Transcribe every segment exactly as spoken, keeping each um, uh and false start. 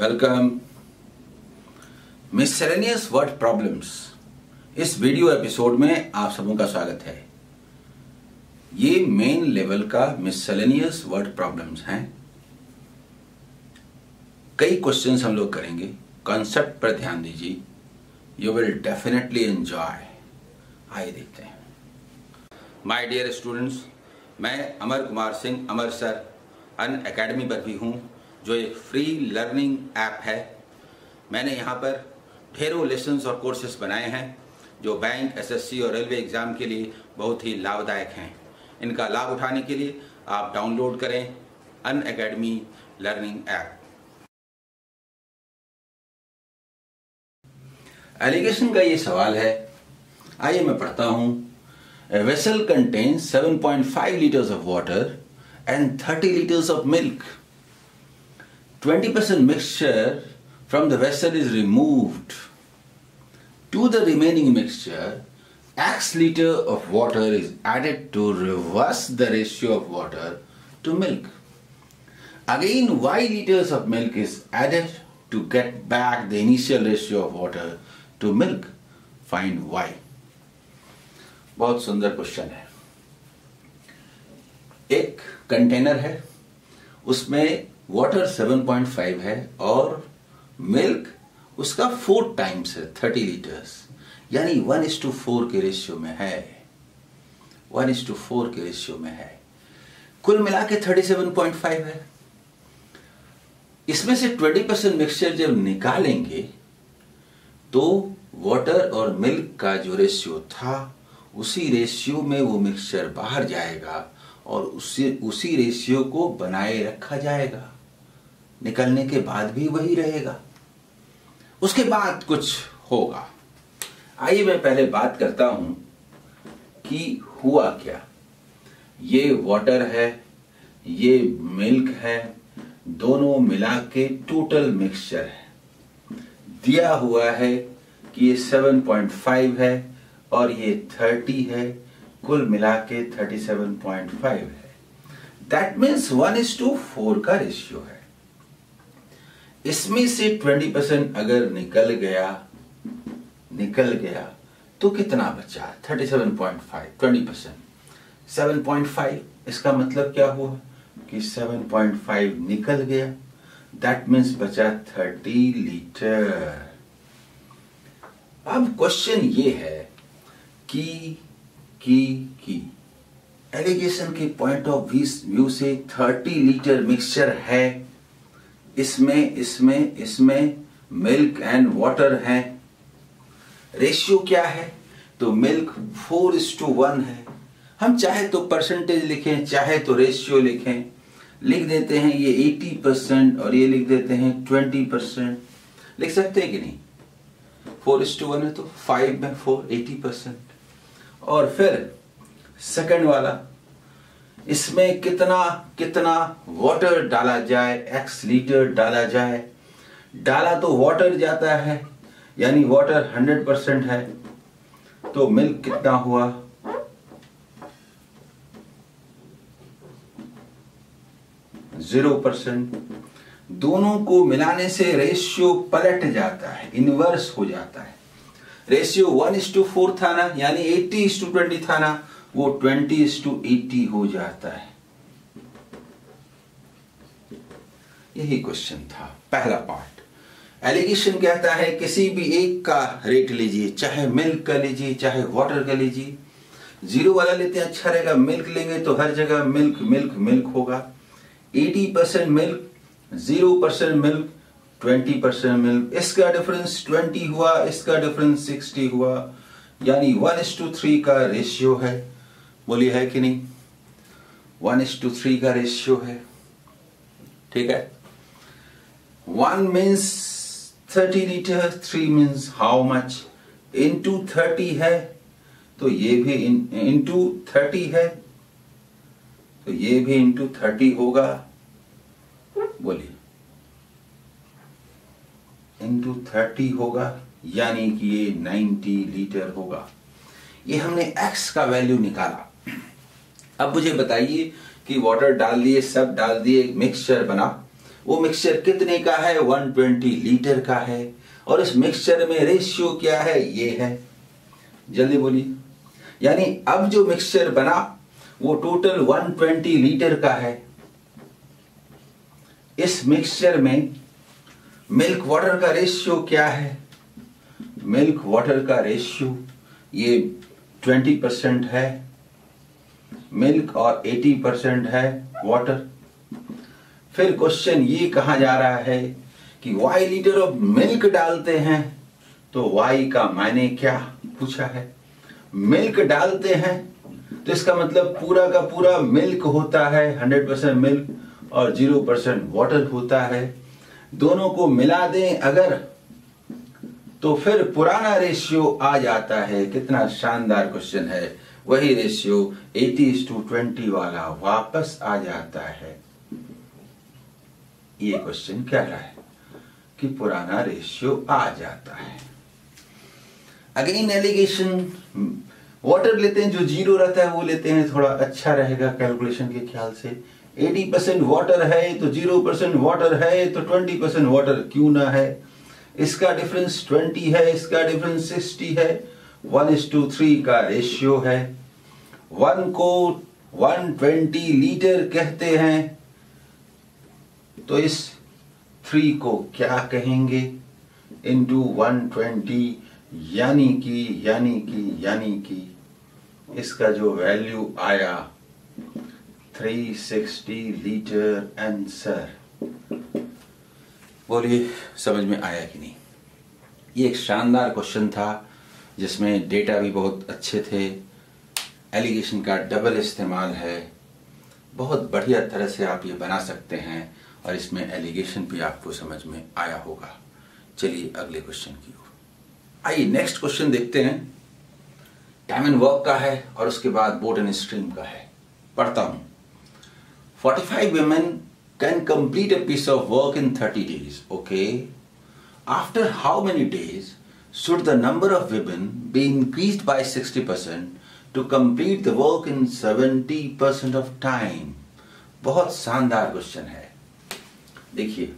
Welcome. Miscellaneous word problems, इस video episode में आप सबों का स्वागत है। ये मेन लेवल का मिससेलेनियस वर्ड प्रॉब्लम्स हैं। कई क्वेश्चंस हम लोग करेंगे। कॉन्सेप्ट पर ध्यान दीजिए, यू विल डेफिनेटली एंजॉय। आइए देखते हैं। माय डियर स्टूडेंट्स, मैं Amar Kumar Singh Amar sir Unacademy पर भी हूँ, जो एक फ्री लर्निंग ऐप है। मैंने यहाँ पर ढेरों लेसन्स और कोर्सेज बनाए हैं जो बैंक, एसएससी और रेलवे एग्ज़ाम के लिए बहुत ही लाभदायक हैं। इनका लाभ उठाने के लिए आप डाउनलोड करें Unacademy learning app. Alligation का ये सवाल है, आइए मैं पढ़ता हूँ। A vessel contains seven point five liters of water and thirty liters of milk. twenty percent mixture from the vessel is removed. To the remaining mixture, X liter of water is added to reverse the ratio of water to milk. Again, Y liters of milk is added to get back the initial ratio of water to milk. Find Y. बहुत सुंदर question है। एक container है, उसमें water सात point पाँच है और मिल्क उसका फोर टाइम्स है, तीस लीटर्स, यानी वन इज टू फोर के रेशियो में है। वन इज टू फोर के रेशियो में है। कुल मिला के सैंतीस पॉइंट पाँच है। इसमें से बीस परसेंट मिक्सचर जब निकालेंगे तो वाटर और मिल्क का जो रेशियो था उसी रेशियो में वो मिक्सचर बाहर जाएगा और उसी उसी रेशियो को बनाए रखा जाएगा। निकलने के बाद भी वही रहेगा। उसके बाद कुछ होगा। आइए मैं पहले बात करता हूं कि हुआ क्या। ये वाटर है, ये मिल्क है, दोनों मिला के टोटल मिक्सचर है। दिया हुआ है कि ये सात पॉइंट पाँच है और ये तीस है, कुल मिला के सैंतीस पॉइंट पाँच है। That means one is to four का रेशियो है। इसमें से बीस परसेंट अगर निकल गया निकल गया तो कितना बचा? सैंतीस पॉइंट पाँच, बीस परसेंट सात पॉइंट पाँच। इसका मतलब क्या हुआ कि सात पॉइंट पाँच निकल गया। दैट मीन्स बचा तीस लीटर। अब क्वेश्चन ये है कि की की एलिगेशन के पॉइंट ऑफ व्यू से तीस लीटर मिक्सचर है। इसमें इसमें इसमें मिल्क एंड वाटर है। रेशियो क्या है? तो milk four is to one है। हम चाहे तो परसेंटेज लिखें, चाहे तो रेशियो लिखें। लिख देते हैं ये अस्सी परसेंट और ये लिख देते हैं बीस परसेंट। लिख सकते हैं कि नहीं? फोर इज टू वन है तो फाइव में फोर, अस्सी परसेंट। और फिर सेकंड वाला, इसमें कितना कितना वाटर डाला जाए, एक्स लीटर डाला जाए। डाला तो वाटर जाता है, यानी वाटर हंड्रेड परसेंट है, तो मिल्क कितना हुआ? Zero percent. दोनों को मिलाने से रेशियो पलट जाता है, इनवर्स हो जाता है। Ratio one is to four था ना, यानी अस्सी इज टू ट्वेंटी था ना, वो ट्वेंटी इज टू एटी हो जाता है। यही क्वेश्चन था, पहला पार्ट। एलिगेशन कहता है किसी भी एक का रेट लीजिए, चाहे मिल्क का लीजिए, चाहे वाटर का लीजिए। जीरो वाला लेते हैं, अच्छा रहेगा। मिल्क लेंगे तो हर जगह मिल्क मिल्क मिल्क होगा। अस्सी percent milk, zero percent milk, बीस परसेंट मिल्क। इसका डिफरेंस बीस हुआ, इसका डिफरेंस साठ हुआ, यानी वन इज टू थ्री का रेशियो है। बोलिए है कि नहीं? वन इज टू थ्री का रेशियो है। ठीक है। One means thirty litre, three means how much, into thirty है तो ये भी इंटू थर्टी है तो ये भी इंटू थर्टी होगा। बोलिए, इंटू थर्टी होगा, यानी कि ये नाइन्टी लीटर होगा। ये हमने एक्स का वैल्यू निकाला। अब मुझे बताइए कि वाटर डाल दिए, सब डाल दिए, मिक्सचर बना, वो मिक्सचर कितने का है, एक सौ बीस लीटर का है, और इस मिक्सचर में रेशियो क्या है, ये है। जल्दी बोलिए। यानी अब जो मिक्सचर बना वो टोटल एक सौ बीस लीटर का है। इस मिक्सचर में मिल्क वाटर का रेशियो क्या है, मिल्क वाटर का रेशियो ये बीस परसेंट है मिल्क और अस्सी परसेंट है वाटर। फिर क्वेश्चन ये कहा जा रहा है कि y लीटर ऑफ मिल्क डालते हैं, तो y का मायने क्या पूछा है। मिल्क डालते हैं तो इसका मतलब पूरा का पूरा मिल्क होता है, सौ परसेंट मिल्क और जीरो परसेंट वाटर होता है। दोनों को मिला दें अगर, तो फिर पुराना रेशियो आ जाता है। कितना शानदार क्वेश्चन है। वही रेशियो अस्सी इस टू बीस वाला वापस आ जाता है। ये क्वेश्चन कह रहा है कि पुराना रेशियो आ जाता है। अगेन एलिगेशन, वाटर लेते हैं, जो जीरो रहता है वो लेते हैं, थोड़ा अच्छा रहेगा कैलकुलेशन के ख्याल से। अस्सी परसेंट वाटर है तो जीरो परसेंट वाटर है तो बीस परसेंट वाटर क्यों ना है। इसका डिफरेंस बीस है, इसका डिफरेंस साठ है, वन इस टू थ्री का रेशियो है। वन को एक सौ बीस लीटर कहते हैं, तो इस थ्री को क्या कहेंगे, इंटू वन ट्वेंटी, यानी कि यानी कि यानी कि इसका जो वैल्यू आया तीन सौ साठ लीटर आंसर। बोलिए समझ में आया कि नहीं। ये एक शानदार क्वेश्चन था जिसमें डेटा भी बहुत अच्छे थे, एलिगेशन का डबल इस्तेमाल है, बहुत बढ़िया तरह से आप ये बना सकते हैं और इसमें एलिगेशन भी आपको समझ में आया होगा। चलिए अगले क्वेश्चन की ओर आइए। नेक्स्ट क्वेश्चन देखते हैं। टाइम एंड वर्क का है और उसके बाद बोर्ड एंड स्ट्रीम का है। पढ़ता हूं। forty-five women can complete a piece of work in thirty days. Okay. After how many days should the number of women be increased by sixty percent to complete the work in seventy percent of time? बहुत शानदार question है। देखिए,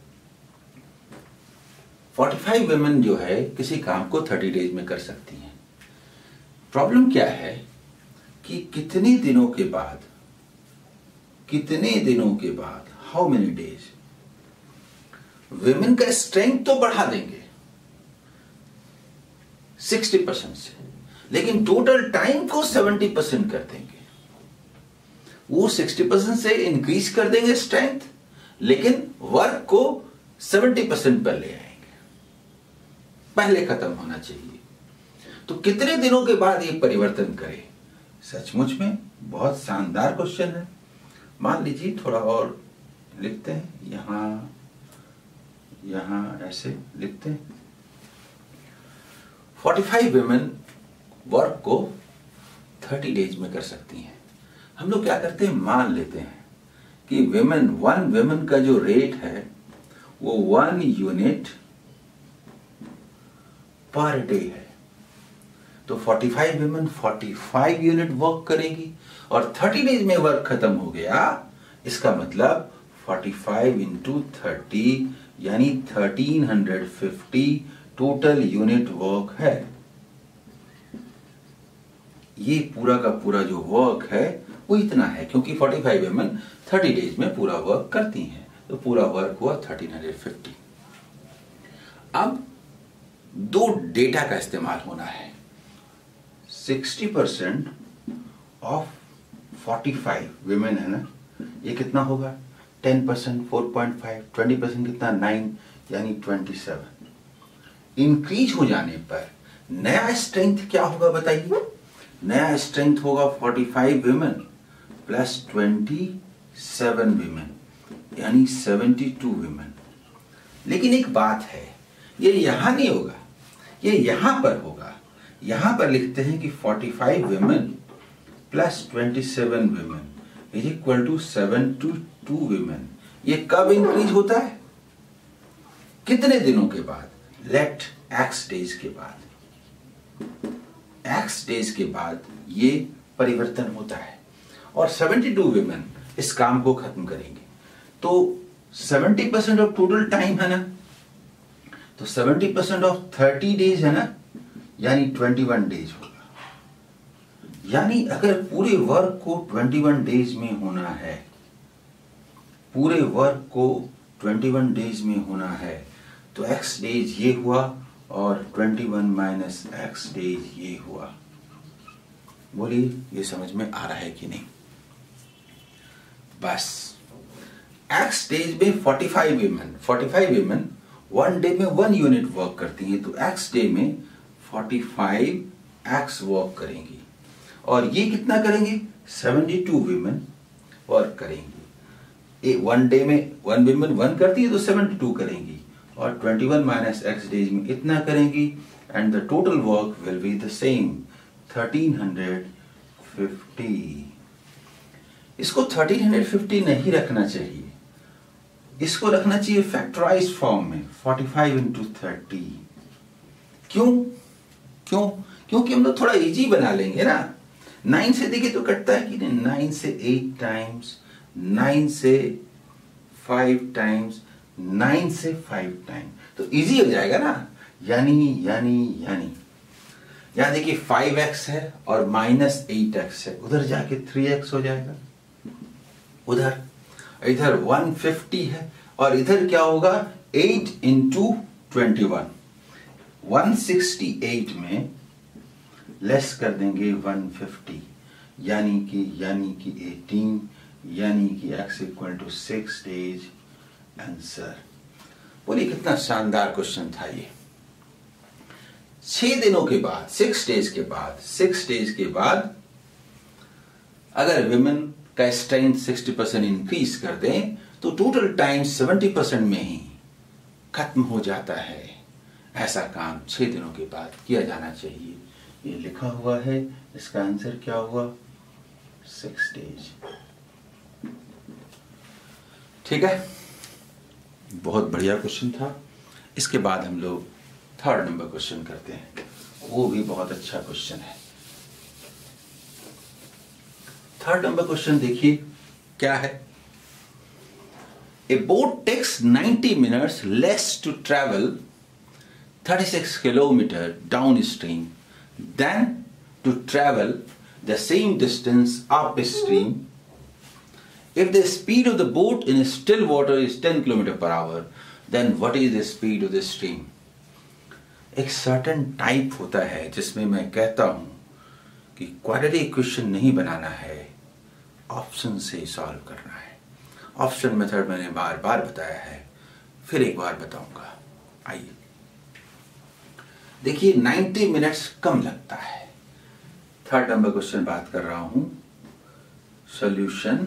forty-five women जो है किसी काम को thirty days में कर सकती हैं। प्रॉब्लम क्या है कि कितने दिनों के बाद, कितने दिनों के बाद, हाउ मेनी डेज। विमेन का स्ट्रेंथ तो बढ़ा देंगे साठ परसेंट से, लेकिन टोटल टाइम को सत्तर परसेंट कर देंगे। वो साठ परसेंट से इंक्रीज कर देंगे स्ट्रेंथ, लेकिन वर्क को सत्तर परसेंट पर ले आएंगे। पहले खत्म होना चाहिए। तो कितने दिनों के बाद ये परिवर्तन करें। सचमुच में बहुत शानदार क्वेश्चन है। मान लीजिए थोड़ा और लिखते हैं, यहां यहां ऐसे लिखते हैं। पैंतालीस वुमेन वर्क को तीस डेज में कर सकती हैं। हम लोग क्या करते हैं, मान लेते हैं कि वुमेन वन वुमेन का जो रेट है वो वन यूनिट पर डे है। तो पैंतालीस वुमेन पैंतालीस यूनिट वर्क करेगी और तीस डेज में वर्क खत्म हो गया। इसका मतलब पैंतालीस इंटू तीस यानी तेरह सौ पचास टोटल यूनिट वर्क है। ये पूरा का पूरा जो वर्क है वो इतना है, क्योंकि पैंतालीस वुमेन तीस डेज में पूरा वर्क करती हैं, तो पूरा वर्क हुआ तेरह सौ पचास। अब दो डेटा का इस्तेमाल होना है। साठ परसेंट ऑफ पैंतालीस वुमेन है ना, ये कितना होगा, दस परसेंट फोर पॉइंट फाइव, बीस परसेंट कितना, नौ, यानी सत्ताईस। इंक्रीज हो जाने पर नया स्ट्रेंथ क्या होगा बताइए। नया स्ट्रेंथ होगा पैंतालीस वुमेन प्लस सत्ताईस वुमेन, यानी बहत्तर वुमेन। लेकिन एक बात है, ये यहां नहीं होगा, ये यहां पर होगा। यहां पर लिखते हैं कि पैंतालीस वुमेन प्लस सत्ताईस वुमेन इज इक्वल टू बहत्तर वुमेन। ये कब इंक्रीज होता है, कितने दिनों के बाद, लेट एक्स डेज के बाद। एक्स डेज के बाद ये परिवर्तन होता है और बहत्तर वुमेन इस काम को खत्म करेंगे। तो seventy percent of total time है ना, तो seventy percent of thirty days है ना, यानी ट्वेंटी वन डेज होगा। यानी अगर पूरे वर्क को ट्वेंटी वन डेज में होना है, पूरे वर्क को ट्वेंटी वन डेज में होना है, तो x डेज ये हुआ और twenty one minus x days ये हुआ। बोलिए ये समझ में आ रहा है कि नहीं? बस x डेज में forty five women forty five women one day में वन यूनिट वर्क करती हैं, तो x डे में फोर्टी फाइव एक्स वर्क करेंगी और ये कितना करेंगे? सेवेंटी टू विमेन वर्क करेंगी। वन डे में वन विमेन वन करती है तो सेवेंटी टू करेंगी और twenty one minus x days में इतना करेंगी and the total work will be the same thirteen fifty. इसको थर्टीन फिफ्टी नहीं रखना चाहिए, इसको रखना चाहिए फैक्टराइज फॉर्म में फोर्टी फाइव इंटू थर्टी। क्यों क्यों क्योंकि हम लोग थोड़ा इजी बना लेंगे ना। नाइन से देखिए तो कटता है कि नहीं? नाइन से एट टाइम्स, नाइन से फाइव टाइम्स, नाइन से फाइव टाइम, तो इजी हो जाएगा ना। यानी यानी यानी यहां देखिए फाइव एक्स है और माइनस एट एक्स है, उधर जाके थ्री एक्स हो जाएगा, उधर इधर वन फिफ्टी है और इधर क्या होगा? Eight into twenty one, one sixty eight में लेस कर देंगे वन फिफ्टी, यानी कि यानी कि एटीन, यानी कि x equal to six days answer. बोलिए कितना शानदार क्वेश्चन था ये। छह दिनों के बाद, सिक्स डेज के बाद, सिक्स डेज के बाद अगर विमेन का स्ट्रेंथ सिक्सटी परसेंट इंक्रीज कर दें तो टोटल टाइम सेवेंटी परसेंट में ही खत्म हो जाता है। ऐसा काम छह दिनों के बाद किया जाना चाहिए। ये लिखा हुआ है, इसका आंसर क्या हुआ? Six days. ठीक है, बहुत बढ़िया क्वेश्चन था। इसके बाद हम लोग थर्ड नंबर क्वेश्चन करते हैं, वो भी बहुत अच्छा क्वेश्चन है। थर्ड नंबर क्वेश्चन देखिए क्या है। A boat takes ninety minutes less to travel thirty six kilometre downstream than to travel the same distance upstream if the speed of the boat in still water is ten kilometers per hour, then what is the speed of the stream? एक certain type होता है जिसमें मैं कहता हूं कि quadratic question नहीं बनाना है, ऑप्शन से सॉल्व करना है। ऑप्शन मेथड मैंने बार बार बताया है, फिर एक बार बताऊंगा। आइए देखिए, नाइंटी मिनट्स कम लगता है। थर्ड नंबर क्वेश्चन बात कर रहा हूं। सॉल्यूशन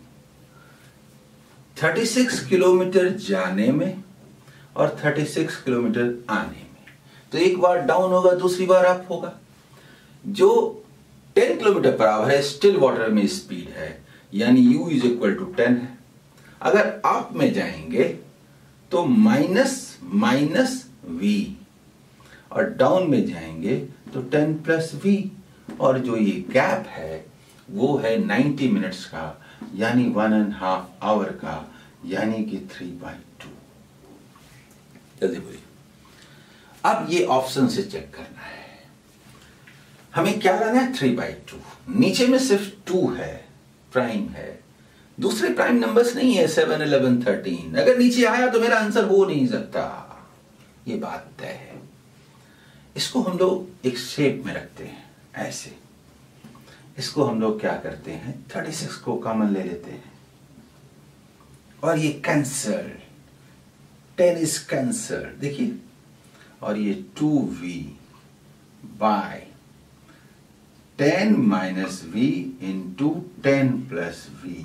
थर्टी सिक्स किलोमीटर जाने में और थर्टी सिक्स किलोमीटर आने में, तो एक बार डाउन होगा, दूसरी बार अप होगा। जो टेन किलोमीटर पर आवर है, स्टिल वाटर में स्पीड है, यानी u is equal to ten है। अगर अप में जाएंगे तो माइनस माइनस v, और डाउन में जाएंगे तो टेन प्लस v, और जो ये गैप है वो है नाइंटी मिनट्स का, यानी वन एंड हाफ आवर का, यानी कि थ्री बाई टू। जल्दी बोलिए। अब ये ऑप्शन से चेक करना है, हमें क्या लाना है? Three by two. नीचे में सिर्फ टू है, प्राइम है, दूसरे प्राइम नंबर्स नहीं है, सेवन इलेवन थर्टीन। अगर नीचे आया तो मेरा आंसर हो नहीं सकता, ये बात तय है। इसको हम लोग एक शेप में रखते हैं ऐसे। इसको हम लोग क्या करते हैं, थर्टी सिक्स को कॉमन ले लेते हैं और ये कैंसल, टेन इज कैंसल, देखिए, और ये two v by ten minus v into ten plus v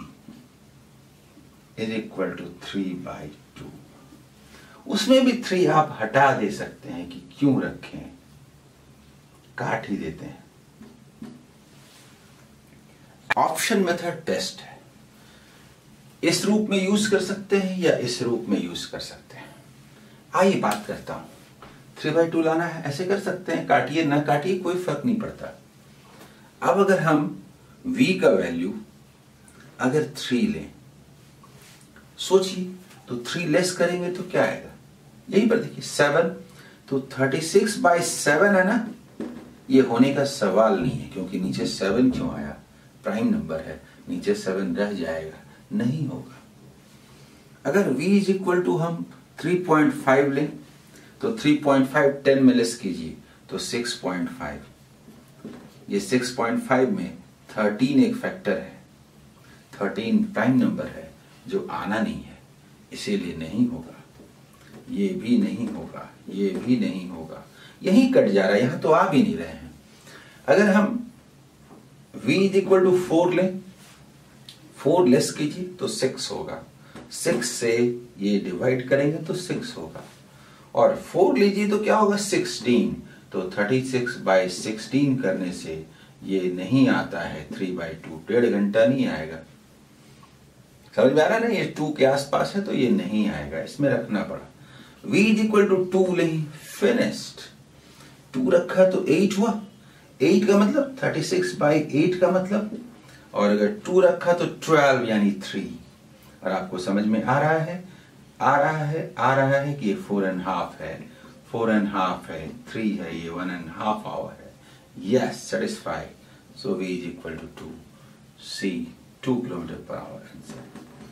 is equal to three by two. उसमें भी थ्री आप हटा दे सकते हैं कि क्यों रखें, काट ही देते हैं। ऑप्शन मेथड बेस्ट है, इस रूप में यूज कर सकते हैं या इस रूप में यूज कर सकते हैं। आइए बात करता हूं। थ्री बाई टू लाना है, ऐसे कर सकते हैं, काटिए ना काटिए कोई फर्क नहीं पड़ता। अब अगर हम v का वैल्यू अगर थ्री लें, सोचिए तो थ्री लेस करेंगे तो क्या आएगा, यही पर देखिए सेवन, तो थर्टी सिक्स बाई सेवन है ना, ये होने का सवाल नहीं है, क्योंकि नीचे सेवन क्यों आया, प्राइम नंबर है, नीचे सेवन रह जाएगा, नहीं होगा। अगर v इज इक्वल टू हम थ्री पॉइंट फाइव लें तो थ्री पॉइंट फाइव टेन में लेस कीजिए तो सिक्स पॉइंट फाइव, ये सिक्स पॉइंट फाइव में थर्टीन एक फैक्टर है, थर्टीन प्राइम नंबर है जो आना नहीं है, इसीलिए नहीं होगा, ये भी नहीं होगा, ये भी नहीं होगा, यही कट जा रहा है, यहां तो आ भी नहीं रहे हैं। अगर हम v is equal to four लें, फोर लेस कीजिए तो सिक्स होगा, सिक्स से ये डिवाइड करेंगे तो सिक्स होगा, और फोर लीजिए तो क्या होगा सिक्सटीन, तो थर्टी सिक्स बाई सिक्सटीन करने से ये नहीं आता है थ्री बाई टू, डेढ़ घंटा नहीं आएगा। समझ में आ रहा है ना, ये टू के आसपास है तो ये नहीं आएगा, इसमें रखना पड़ा। v is equal to two नहीं, फिनिश्ड, टू रखा तो एट हुआ, एट का मतलब थर्टी सिक्स बाई एट का मतलब, और अगर टू रखा तो ट्वेल्व यानी थ्री, और आपको समझ में आ रहा है आ रहा है आ रहा है कि ये फोर एंड हाफ है, फोर एंड हाफ है, थ्री है, ये वन एंड हाफ आवर है, yes satisfied, so v is equal to two, see two kilometre per hour answer.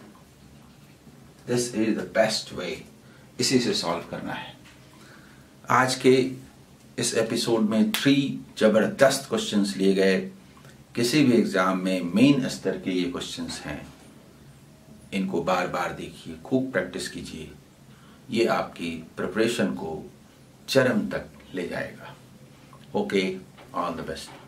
This is the best way, इसी से सॉल्व करना है। आज के इस एपिसोड में थ्री जबरदस्त क्वेश्चंस लिए गए, किसी भी एग्जाम में मेन स्तर के ये क्वेश्चंस हैं, इनको बार बार देखिए, खूब प्रैक्टिस कीजिए, ये आपकी प्रिपरेशन को चरम तक ले जाएगा। Okay, all the best.